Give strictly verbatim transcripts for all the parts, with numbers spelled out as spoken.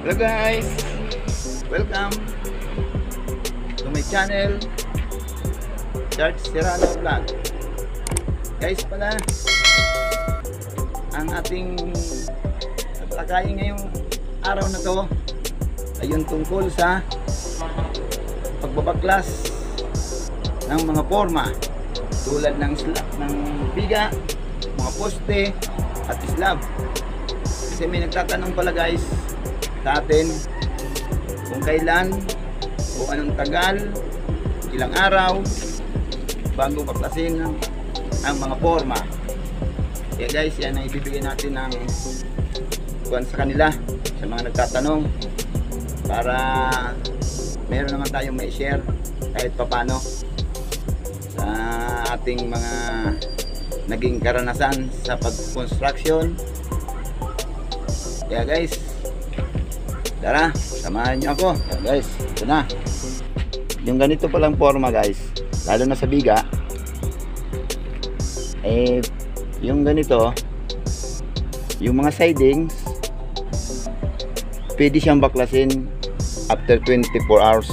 Hello guys, welcome to my channel, George Serrano Vlog. Guys pala, ang ating tatalakayin ngayong araw na to ay yung tungkol sa pagbabaklas ng mga forma tulad ng slab, ng biga, mga poste at slab. Kasi may nagtatanong pala guys sa atin kung kailan, kung anong tagal, ilang araw bago baklasin ang, ang mga forma. Kaya guys, yan ang ibibigay natin ng kuwan sa kanila, sa mga nagtatanong, para meron naman tayong may share kahit papano sa ating mga naging karanasan sa pag-construction. Kaya guys, tara, samahan nyo ako. Kaya guys, ito na yung ganito palang forma guys, lalo na sa biga, eh yung ganito, yung mga sidings pwede siyang baklasin after twenty-four hours.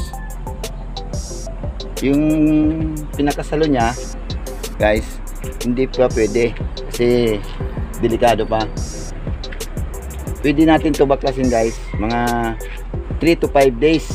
Yung pinakasalo nya guys, hindi pa pwede kasi delikado pa. Pwede natin to baklasin guys mga three to five days,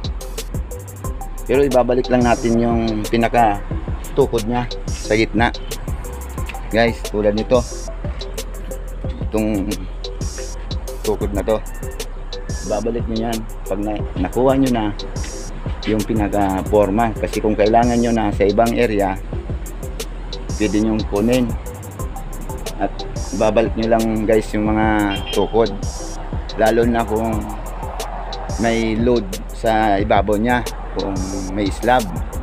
pero ibabalik lang natin yung pinaka tukod nya sa gitna guys, tulad nito, itong tukod na to, babalik nyo yan pag na, nakuha nyo na yung pinaka forma. Kasi kung kailangan nyo na sa ibang area, pwede nyo kunin at babalik nyo lang guys yung mga tukod, lalo na kung may load sa ibabaw nya, kung may slab.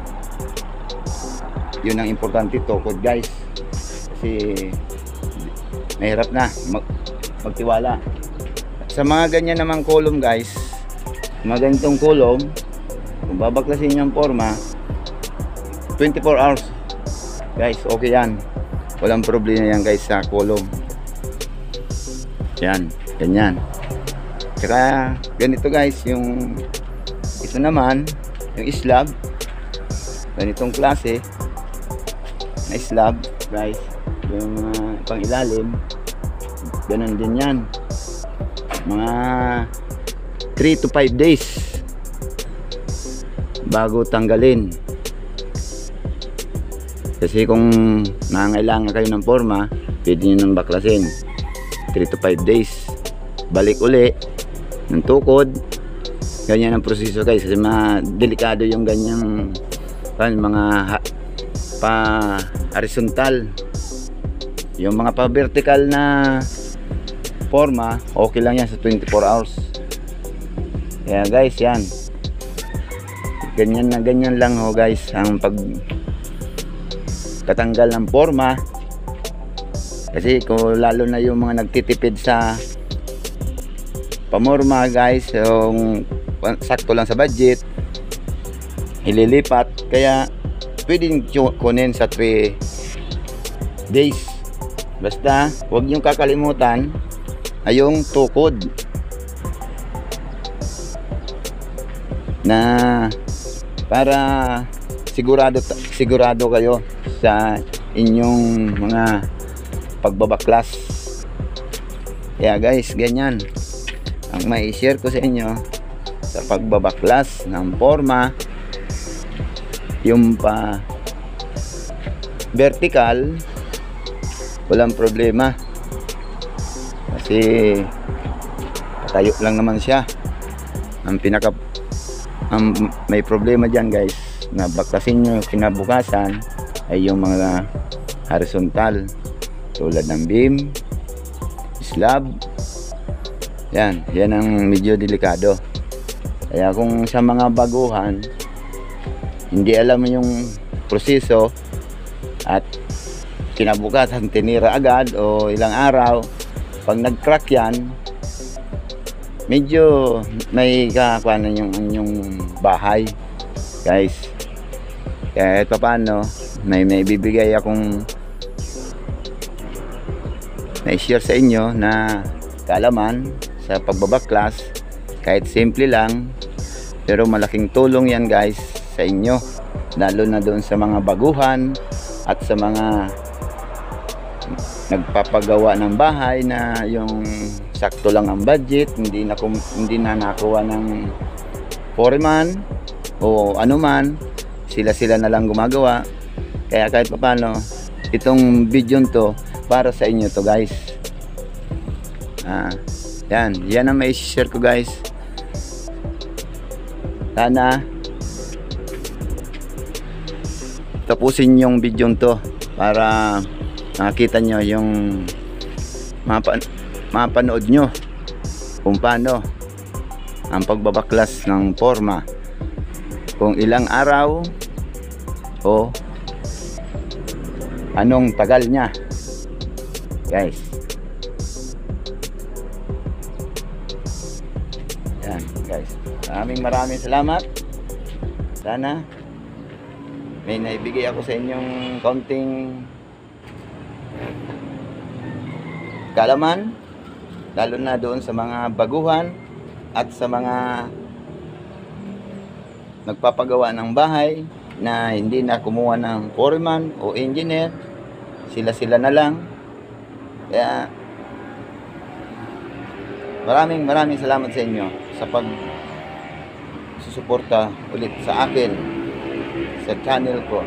Yun ang importante, tukod guys, kasi mahirap na mag magtiwala sa mga ganyan namang column guys. Mga ganitong column, kung babaklasin yung forma twenty-four hours guys, okay yan, walang problema yan guys sa column. Yan, ganyan. Tsaka ganito guys, yung ito naman, yung slab, ganitong klase na slab guys, yung uh, pang ilalim, ganun din yan, mga three to five days bago tanggalin. Kasi kung nangailangan kayo ng forma, pwede nyo nang baklasin three to five days, balik uli ng tukod. Ganyan ang proseso guys, kasi mga delikado yung ganyang pan, mga ha, pa horizontal. Yung mga pa vertical na forma, okay lang yan sa twenty-four hours. Kaya guys, yan, ganyan na ganyan lang ho guys ang pag katanggal ng forma. Kasi kung lalo na yung mga nagtitipid sa pamorma guys, yung sakto lang sa budget, ililipat, kaya pwedeng kunin sa three days. Basta huwag niyong kakalimutan ay yung tukod na para sigurado sigurado kayo sa inyong mga pagbabaklas. Kaya guys, ganyan ang may share ko sa inyo sa pagbabaklas ng forma. Yung pa vertical, walang problema kasi patayo lang naman siya. Ang pinaka ang may problema dyan guys na baklasin nyo kinabukasan ay yung mga horizontal tulad ng beam, slab. Yan, yan ang medyo delikado. Kaya kung sa mga baguhan hindi alam mo yung proseso at kinabukasan tinira agad o ilang araw, pag nag-crack yan, medyo may kakakuanan yung yung bahay guys. Kaya ito paano, may may bibigay akong na-share sa inyo na kaalaman sa pagbabaklas Kahit simple lang, pero malaking tulong yan guys sa inyo. Lalo na doon sa mga baguhan at sa mga nagpapagawa ng bahay na yung sakto lang ang budget, hindi na, hindi na nakuha ng foreman o anuman, sila-sila na lang gumagawa. Kaya kahit paano, itong video to para sa inyo to guys. Ah, yan, yan ang may share ko guys. Sana tapusin yung video to para nakita nyo yung mapa, mapanood nyo kung paano ang pagbabaklas ng forma, kung ilang araw o anong tagal nya guys. Yan guys, maraming maraming salamat. Sana may naibigay ako sa inyong kaunting kaalaman, lalo na doon sa mga baguhan at sa mga nagpapagawa ng bahay na hindi na kumuha ng foreman o engineer, sila-sila na lang. Kaya maraming maraming salamat sa inyo sa pag susuporta ulit sa akin sa channel ko.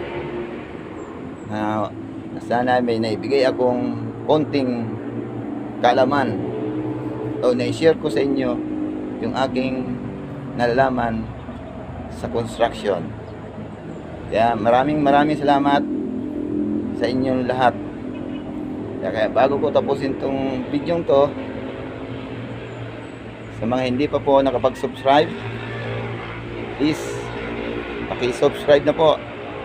Uh, sana may naibigay akong konting kaalaman o na-share ko sa inyo yung aking nalalaman sa construction. Kaya maraming maraming salamat sa inyong lahat. Kaya, kaya bago ko tapusin tong video to, sa mga hindi pa po nakapag-subscribe, please paki-subscribe na po.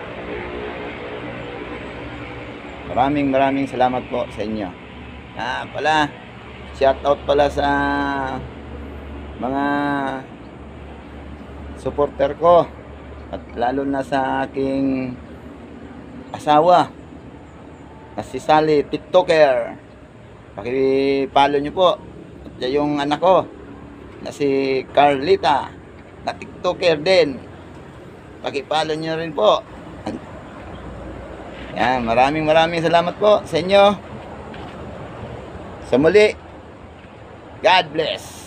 Maraming maraming salamat po sa inyo. Ah, pala, shout out pala sa mga supporter ko at lalo na sa aking asawa na si Sally TikToker. Paki-follow nyo po. At yung anak ko na si Carlita na TikToker din. Paki-follow nyo rin po. Yan, maraming maraming salamat po sa inyo. Sa muli, God bless.